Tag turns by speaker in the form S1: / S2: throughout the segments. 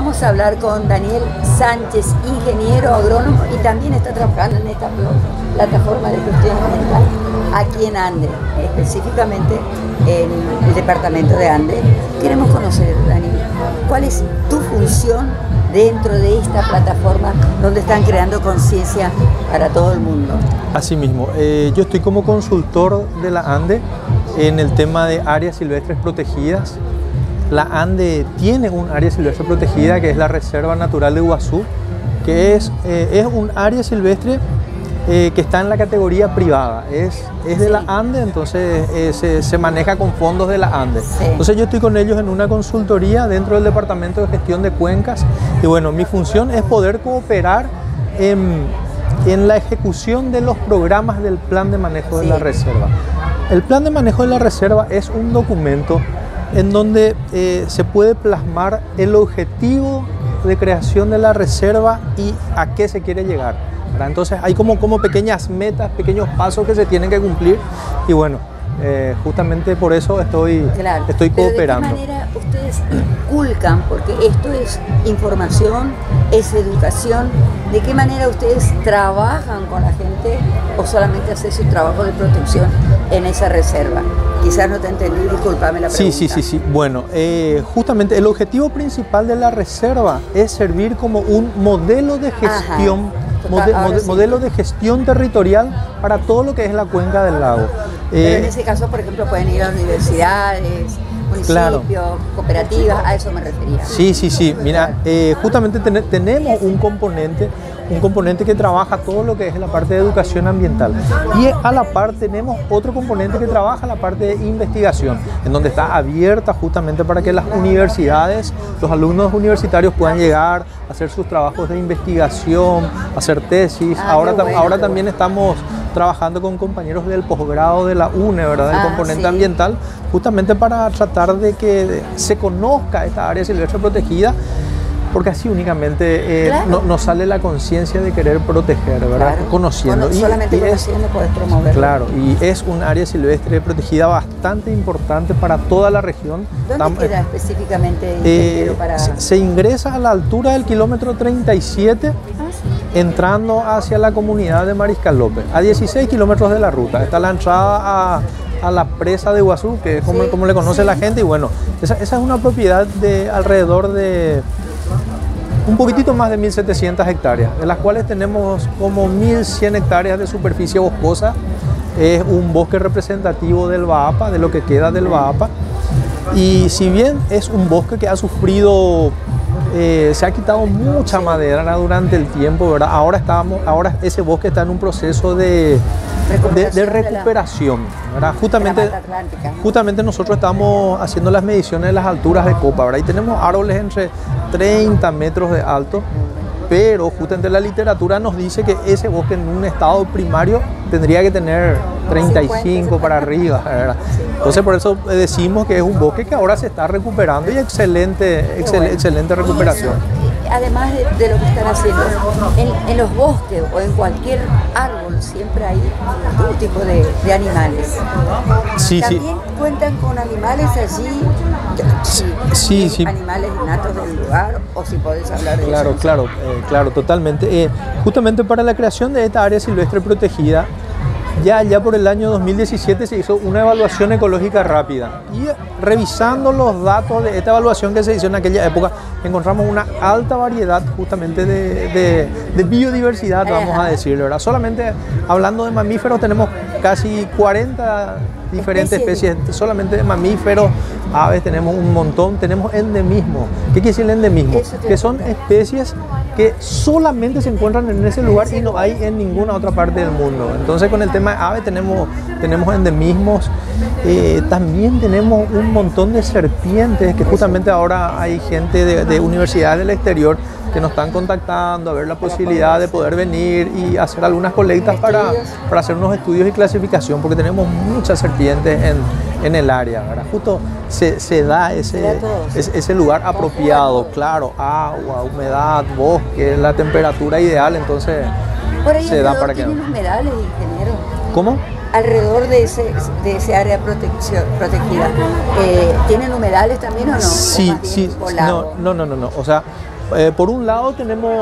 S1: Vamos a hablar con Daniel Sánchez, ingeniero agrónomo, y también está trabajando en esta plataforma de gestión ambiental aquí en Ande, específicamente en el departamento de Ande. Queremos conocer, Daniel, cuál es tu función dentro de esta plataforma donde están creando conciencia para todo el mundo.
S2: Asimismo, yo estoy como consultor de la Ande en el tema de áreas silvestres protegidas. La Ande tiene un área silvestre protegida que es la Reserva Natural de Iguazú, que es un área silvestre que está en la categoría privada, es de la Ande, entonces se maneja con fondos de la Ande. Sí. Entonces yo estoy con ellos en una consultoría dentro del Departamento de Gestión de Cuencas y bueno, mi función es poder cooperar en la ejecución de los programas del Plan de Manejo de la Reserva. El Plan de Manejo de la Reserva es un documento en donde se puede plasmar el objetivo de creación de la reserva y a qué se quiere llegar, ¿verdad? Entonces hay como pequeñas metas, pequeños pasos que se tienen que cumplir y bueno, justamente por eso estoy cooperando.
S1: ¿De qué manera ustedes inculcan? Porque esto es información, es educación. ¿De qué manera ustedes trabajan con la gente o solamente hacen su trabajo de protección en esa reserva? Quizás no te entendí, discúlpame la pregunta.
S2: Sí. Bueno, justamente el objetivo principal de la reserva es servir como un modelo de gestión, modelo de gestión territorial para todo lo que es la cuenca del lago.
S1: Pero en ese caso, por ejemplo, pueden ir a universidades, municipios, cooperativas, a eso me refería.
S2: Sí. Mira, justamente tenemos un componente que trabaja todo lo que es la parte de educación ambiental. Y a la par tenemos otro componente que trabaja la parte de investigación, en donde está abierta justamente para que las universidades, los alumnos universitarios puedan llegar a hacer sus trabajos de investigación, hacer tesis. Ahora también estamos trabajando con compañeros del posgrado de la UNE, ¿verdad? Del componente ambiental, justamente para tratar de que se conozca esta área silvestre protegida, porque así únicamente nos sale la conciencia de querer proteger, ¿verdad?
S1: Claro.
S2: Conociendo.
S1: Solamente conociendo puedes promoverlo.
S2: Claro, y es un área silvestre protegida bastante importante para toda la región.
S1: ¿Dónde queda específicamente?
S2: Se ingresa a la altura del kilómetro 37, entrando hacia la comunidad de Mariscal López, a 16 kilómetros de la ruta. Está la entrada a la presa de Iguazú, que es como le conoce la gente, y bueno, esa es una propiedad de alrededor de un poquitito más de 1.700 hectáreas, de las cuales tenemos como 1.100 hectáreas de superficie boscosa. Es un bosque representativo del Baapa, de lo que queda del Baapa, y si bien es un bosque que ha sufrido, se ha quitado mucha madera durante el tiempo, ¿verdad? Ahora ese bosque está en un proceso de recuperación, ¿verdad? Justamente nosotros estamos haciendo las mediciones de las alturas de copa, ¿verdad? Y tenemos árboles entre 30 metros de alto, pero justamente la literatura nos dice que ese bosque en un estado primario tendría que tener 35 para arriba, ¿verdad? Entonces por eso decimos que es un bosque que ahora se está recuperando y excelente recuperación.
S1: Además de lo que están haciendo, en los bosques o en cualquier árbol siempre hay todo tipo de animales. ¿También cuentan con animales allí? Sí. ¿Animales natos del lugar? ¿O si podés hablar de eso?
S2: Claro, totalmente. Justamente para la creación de esta área silvestre protegida, ya por el año 2017 se hizo una evaluación ecológica rápida y revisando los datos de esta evaluación que se hizo en aquella época encontramos una alta variedad justamente de biodiversidad, vamos a decir, ¿verdad? Solamente hablando de mamíferos tenemos casi 40 diferentes especies solamente de mamíferos, aves tenemos un montón, tenemos endemismo. ¿Qué quiere decir el endemismo? Que son especies que solamente se encuentran en ese lugar y no hay en ninguna otra parte del mundo. Entonces con el tema de aves tenemos endemismos, también tenemos un montón de serpientes que justamente ahora hay gente de universidades del exterior que nos están contactando a ver la posibilidad de poder venir y hacer algunas colectas para hacer unos estudios y clasificación, porque tenemos muchas serpientes en el área, ¿verdad? Justo se da ese lugar apropiado, claro, agua, humedad, bosque, la temperatura ideal, entonces
S1: por ahí
S2: se da para que...
S1: ¿Tienen humedales, ingeniero?
S2: ¿Cómo?
S1: Alrededor de ese área protegida, ¿tienen humedales también o no?
S2: Sí. No. O sea, Por un lado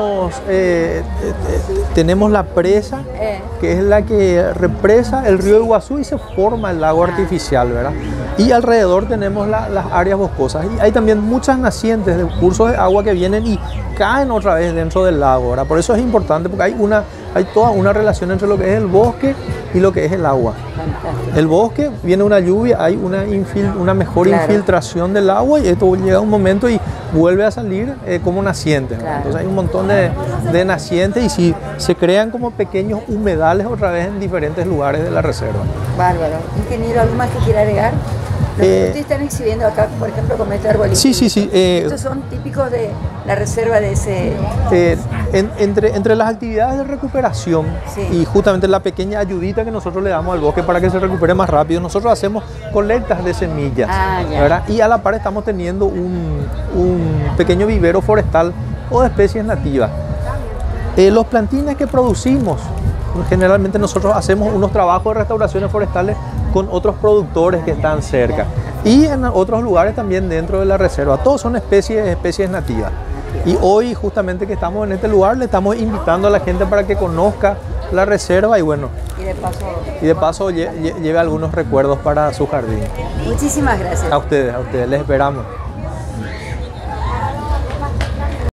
S2: tenemos la presa, que es la que represa el río Iguazú y se forma el lago artificial, ¿verdad? Y alrededor tenemos las áreas boscosas. Y hay también muchas nacientes de cursos de agua que vienen y caen otra vez dentro del lago, ¿verdad? Por eso es importante, porque hay toda una relación entre lo que es el bosque y lo que es el agua.
S1: Fantástico.
S2: El bosque, viene una lluvia, hay una mejor infiltración del agua y esto llega un momento y vuelve a salir como naciente, ¿no? Entonces hay un montón de nacientes y si se crean como pequeños humedales otra vez en diferentes lugares de la reserva.
S1: Bárbaro. Ingeniero, ¿algo más que quiera agregar? Lo que ustedes están exhibiendo acá, por ejemplo, como este arbolito.
S2: Sí.
S1: Estos son típicos de la reserva de ese...
S2: Entre las actividades de recuperación y justamente la pequeña ayudita que nosotros le damos al bosque para que se recupere más rápido, nosotros hacemos colectas de semillas, ¿verdad? Y a la par estamos teniendo un pequeño vivero forestal o de especies nativas. Los plantines que producimos, generalmente nosotros hacemos unos trabajos de restauraciones forestales con otros productores que están cerca y en otros lugares también dentro de la reserva. Todos son especies nativas. Y hoy justamente que estamos en este lugar le estamos invitando a la gente para que conozca la reserva y bueno, y de paso lleve algunos recuerdos para su jardín.
S1: Muchísimas gracias.
S2: A ustedes, les esperamos.